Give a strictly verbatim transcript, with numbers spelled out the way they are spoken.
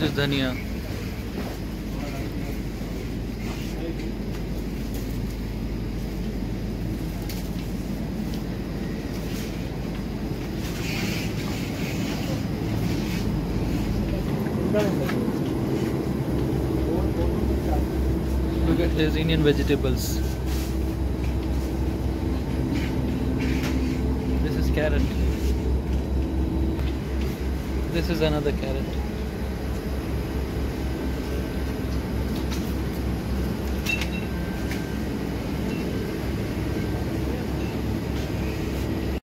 This is dhania. Look at these Indian vegetables. This is carrot. This is another carrot.